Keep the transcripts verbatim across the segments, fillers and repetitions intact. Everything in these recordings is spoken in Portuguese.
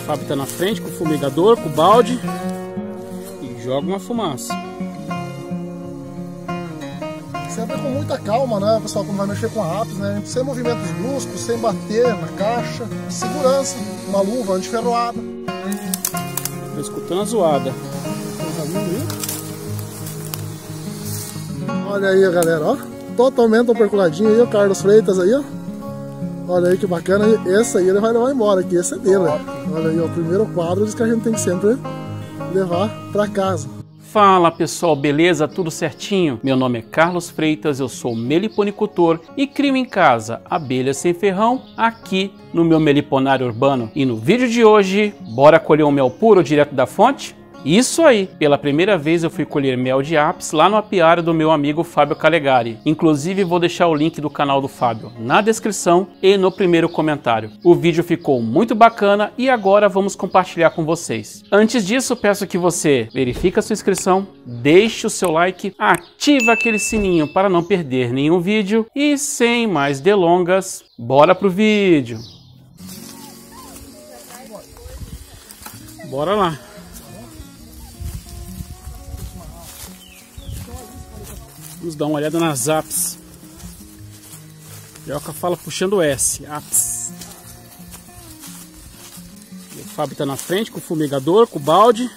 Fábio tá na frente com o fumigador, com o balde e joga uma fumaça. Sempre com muita calma, né, pessoal, quando vai mexer com a Apis, né? Sem movimentos bruscos, sem bater na caixa, segurança, uma luva antiferroada. Tô escutando a zoada. Olha aí, galera, ó, totalmente operculadinho aí, o Carlos Freitas aí, ó. Olha aí que bacana, esse aí ele vai levar embora, que esse é dele. Olha aí, ó, o primeiro quadro diz que a gente tem que sempre levar pra casa. Fala pessoal, beleza? Tudo certinho? Meu nome é Carlos Freitas, eu sou meliponicultor e crio em casa abelhas sem ferrão aqui no meu meliponário urbano. E no vídeo de hoje, bora colher um mel puro direto da fonte? Isso aí! Pela primeira vez eu fui colher mel de Apis lá no apiário do meu amigo Fábio Calegari. Inclusive vou deixar o link do canal do Fábio na descrição e no primeiro comentário. O vídeo ficou muito bacana e agora vamos compartilhar com vocês. Antes disso, peço que você verifique a sua inscrição, deixe o seu like, ativa aquele sininho para não perder nenhum vídeo e sem mais delongas, bora pro vídeo! Bora lá! Vamos dar uma olhada nas Apis. Joca fala puxando o S, Apis. O Fábio tá na frente com o fumigador, com o balde.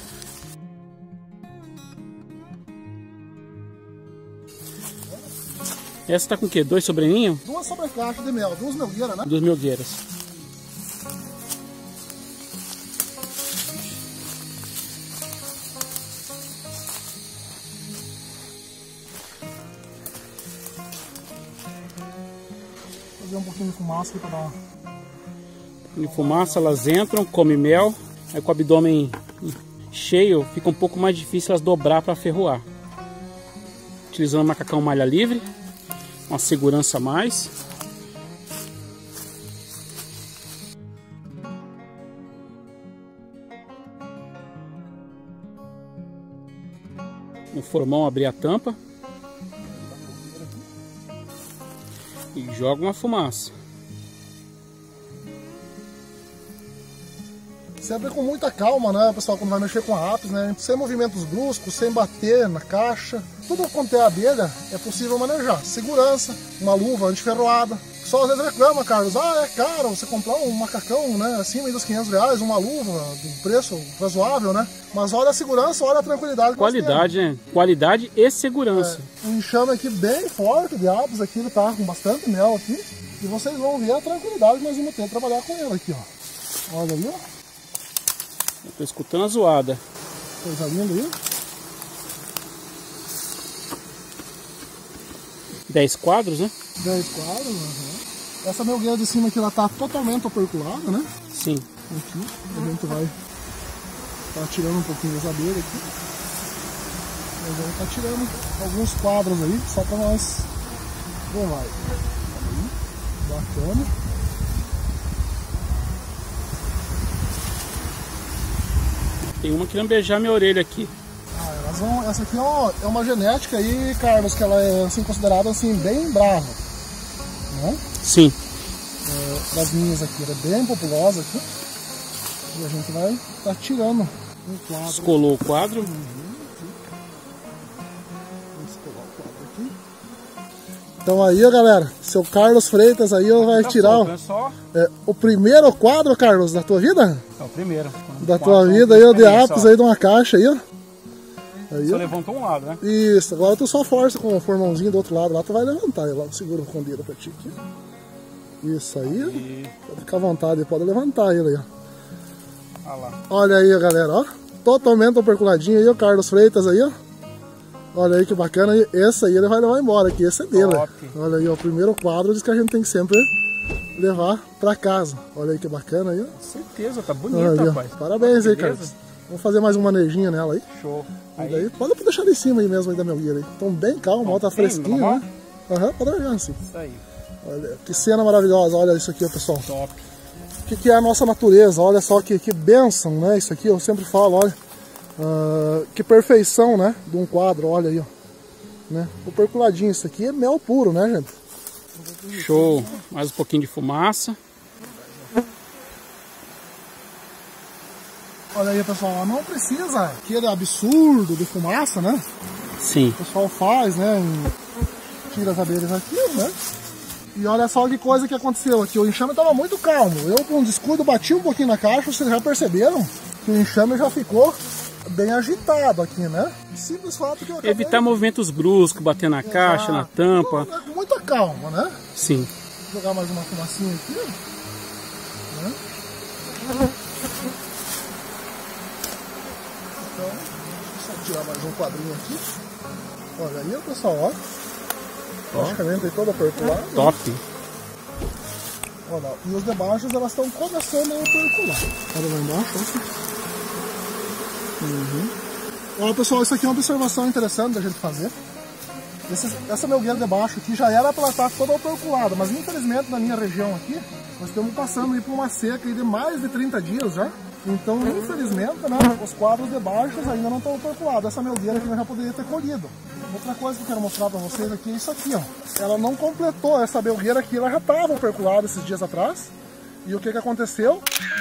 Essa tá com o quê? Dois sobreninhos? Duas sobrecaixas de mel, duas melgueiras, né? Duas melgueiras. Um pouquinho de fumaça aqui para dar uma... De fumaça, elas entram, comem mel, aí com o abdômen cheio fica um pouco mais difícil elas dobrar para ferroar. Utilizando macacão malha livre, uma segurança a mais. No formão abrir a tampa. E joga uma fumaça. Sempre com muita calma, né, pessoal, quando vai mexer com a Apis, né? Sem movimentos bruscos, sem bater na caixa. Tudo quanto é abelha é possível manejar. Segurança, uma luva antiferroada. Só às vezes reclama, Carlos, ah, é caro você comprar um macacão, né, acima dos quinhentos reais, uma luva de preço razoável, né? Mas olha a segurança, olha a tranquilidade. Qualidade, né? Qualidade e segurança. É, um enxame aqui bem forte de Apis, aqui ele tá com bastante mel aqui. E vocês vão ver a tranquilidade que nós vamos ter que trabalhar com ele aqui, ó. Olha ali, ó. Eu tô escutando a zoada. Coisa linda aí. dez quadros, né? dez quadros, uhum. Essa melgueira de cima aqui, ela tá totalmente operculada, né? Sim. Aqui, a gente vai tá tirando um pouquinho das abelhas aqui. Nós vamos tá tirando alguns quadros aí, só pra nós levar. Aí, bacana. Tem uma querendo beijar minha orelha aqui. Ah, elas vão, essa aqui ó, é uma genética aí, Carlos, que ela é assim, considerada assim, bem brava. Né? Sim. É, das minhas aqui, ela é bem populosa aqui. E a gente vai tá tirando um quadro. Descolou o quadro. Uhum, vamos colar o quadro aqui. Então aí, ó, galera, seu Carlos Freitas aí ó, vai tirar o, é, o primeiro quadro, Carlos, da tua vida? É o primeiro. Da tua vida aí, ó, de Apis aí de uma caixa aí, ó. Aí, só ó. levantou um lado, né? Isso, agora tu só força com o formãozinho do outro lado lá, tu vai levantar. Eu seguro o condeiro pra ti aqui. Isso aí, aí. Pode ficar à vontade, pode levantar ele aí, ó. Ah lá. Olha aí, galera, ó. Totalmente operculadinho aí, o Carlos Freitas aí, ó. Olha aí que bacana, esse aí ele vai levar embora, que esse é dele. Top. Olha aí, ó, o primeiro quadro diz que a gente tem que sempre levar pra casa. Olha aí que bacana aí, ó. Com certeza, tá bonito, rapaz. Parabéns aí, Carlos. Vamos fazer mais um manejinho nela aí. Show. Aí. Daí, pode deixar ali em cima aí mesmo aí da melgueira aí. Tão bem calmo, ó, tá fresquinho, né? Aham, uhum, pode olhar assim. Isso aí. Olha, que cena maravilhosa, olha isso aqui, ó, pessoal. Top. O que, que é a nossa natureza? Olha só que, que bênção, né? Isso aqui eu sempre falo, olha. Uh, que perfeição, né? De um quadro, olha aí, ó. Né? O perculadinho, isso aqui é mel puro, né, gente? Show. Mais um pouquinho de fumaça. Olha aí, pessoal, não precisa aquele absurdo de fumaça, né? Sim. O pessoal faz, né? Tira as abelhas aqui, né? E olha só que coisa que aconteceu aqui. O enxame estava muito calmo. Eu, com um descuido, bati um pouquinho na caixa. Vocês já perceberam que o enxame já ficou bem agitado aqui, né? Simples fato que eu acabei... Evitar movimentos bruscos, bater na Exato. caixa, na tampa. Com muita calma, né? Sim. Vou jogar mais uma fumacinha aqui, né? Então, só tirar mais um quadrinho aqui. Olha aí, pessoal, ó. Praticamente toda perculada. Top. Né? Olha, e os de baixo elas estão começando a percular. Olha lá embaixo, aqui. Uhum. Olha, pessoal, isso aqui é uma observação interessante da gente fazer. Esse, essa melgueira de baixo aqui já era para estar toda perculada, mas infelizmente na minha região aqui, nós estamos passando por uma seca de mais de trinta dias já. Então, infelizmente, né, os quadros de baixo ainda não estão perculados. Essa melgueira aqui nós já poderia ter colhido. Outra coisa que eu quero mostrar para vocês aqui é isso aqui, ó. Ela não completou, essa melgueira aqui, ela já estava perculada esses dias atrás. E o que que aconteceu?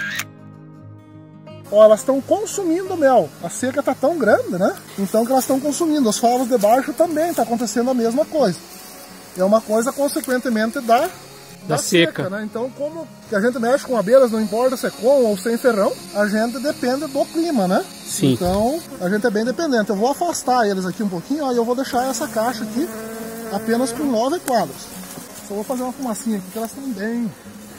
Ó, elas estão consumindo mel. A seca está tão grande, né? Então que elas estão consumindo. Os favos de baixo também está acontecendo a mesma coisa. É uma coisa consequentemente da... Da, da seca, seca, né? Então, como a gente mexe com abelhas, não importa se é com ou sem ferrão, a gente depende do clima, né? Sim. Então, a gente é bem dependente. Eu vou afastar eles aqui um pouquinho, ó, e eu vou deixar essa caixa aqui apenas com nove quadros. Só vou fazer uma fumacinha aqui, que elas estão bem...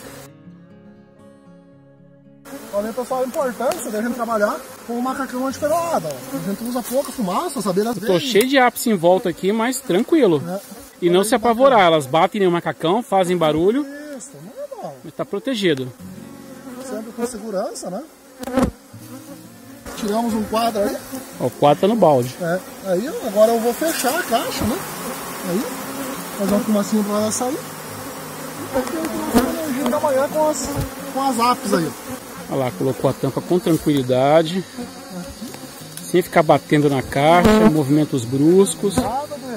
Olha aí, pessoal, a importância da gente trabalhar com o macacão antiferroada. A gente usa pouca fumaça, as abelhas... Eu tô cheio de ápice em volta aqui, mas tranquilo. É. E não se apavorar, elas batem no macacão, fazem barulho, Isso, normal. mas tá protegido. Sempre com segurança, né? Tiramos um quadro aí. Ó, o quadro tá no balde. É, aí agora eu vou fechar a caixa, né? Aí, fazer uma fumacinha pra ela sair. E aqui eu vou fazer energia da manhã com as, com as apes aí. Olha lá, colocou a tampa com tranquilidade. Aqui. Sem ficar batendo na caixa, movimentos bruscos. Nada de...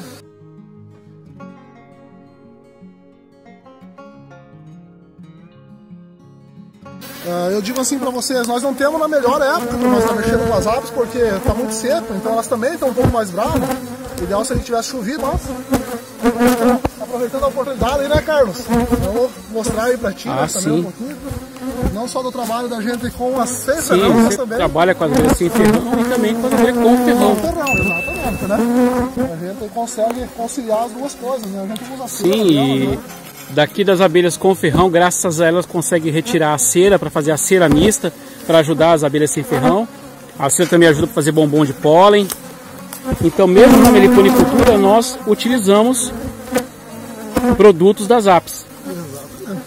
Uh, eu digo assim pra vocês, nós não temos na melhor época pra nós estar mexendo com as aves, porque tá muito seco, então elas também estão um pouco mais bravas. O ideal se ele tivesse chovido, nossa. Então, aproveitando a oportunidade aí, né, Carlos? Eu vou mostrar aí pra ti, ah, né, também sim. um pouquinho. Não só do trabalho da gente com as sem sim, ferrão, mas você também... trabalha com as abelhas sem ferrão e também com as abelhas com ferrão. Com ferrão, exatamente, né? A gente consegue conciliar as duas coisas, né? A gente usa Sim, ferrão, e... né? Daqui das abelhas com ferrão, graças a elas consegue retirar a cera para fazer a cera mista para ajudar as abelhas sem ferrão. A cera também ajuda para fazer bombom de pólen. Então, mesmo na meliponicultura, nós utilizamos produtos das apes. Exatamente.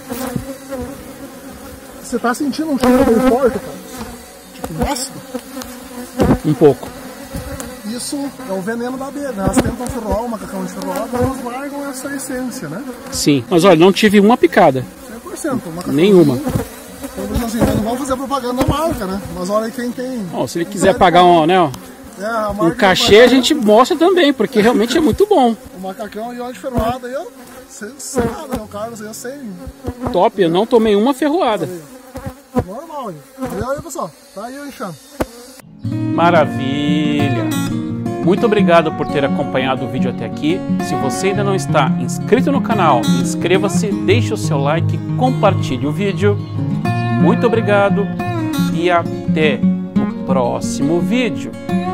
Você está sentindo um cheiro meio forte, cara? Tipo ácido? Um pouco. Isso é o veneno da abelha, né? Elas tentam ferroar o macacão de ferroado, mas elas largam essa essência, né? Sim, mas olha, não tive uma picada. cem por cento. Macacão nenhuma. Então, assim, não vamos fazer propaganda da marca, né? Mas olha aí quem tem... Ó, se ele quiser pagar um, né, ó, é, um cachê, a gente mostra também, porque realmente é muito bom. O macacão e óleo de ferroada aí, ó. Você sabe, né? O Carlos aí, eu sei. Top, eu não tomei uma ferroada. Normal, hein? Olha aí, pessoal. Tá aí o enxame. Maravilha! Muito obrigado por ter acompanhado o vídeo até aqui. Se você ainda não está inscrito no canal, inscreva-se, deixe o seu like e compartilhe o vídeo. Muito obrigado e até o próximo vídeo.